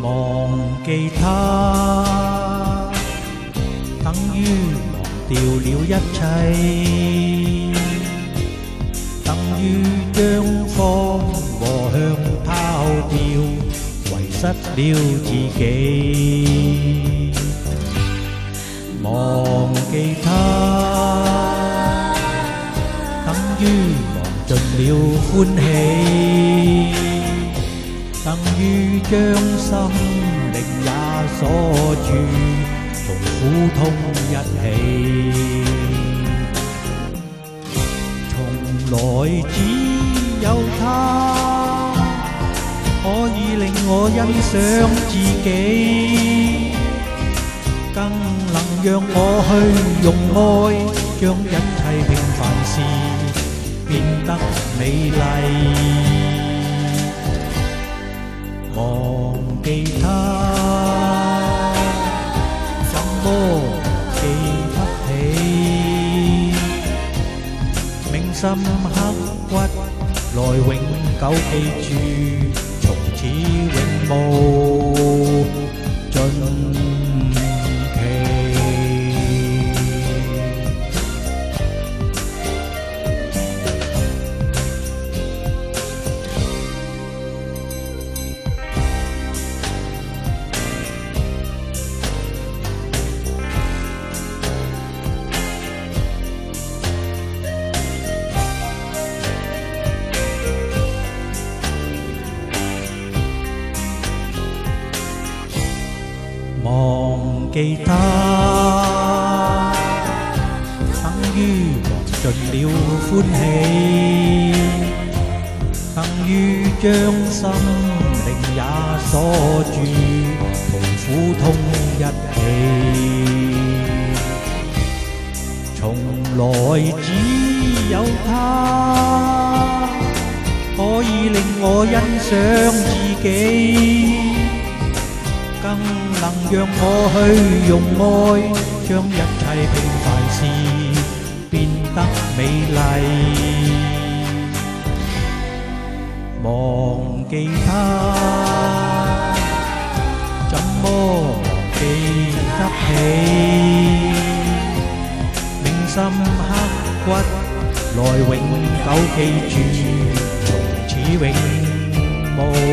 忘記他，等於忘掉了一切，等於將方和向拋掉，遺失了自己。忘記他，等於忘盡了歡喜，等於將心靈也鎖住，同苦痛一起。從來只有他可以令我欣賞自己，更能讓我去用愛將一切平凡事變得美麗。忘記他，怎麼記不起？銘心刻骨，來永久記住，從此永無盡期。忘記他，等於忘盡了歡喜，等於將心靈也鎖住，同苦痛一起。從來只有他可以令我欣賞自己，更能讓我去用愛將一切平凡事變得美麗。忘記他，怎麼忘記得起？銘心刻骨，來永久記住，從此永無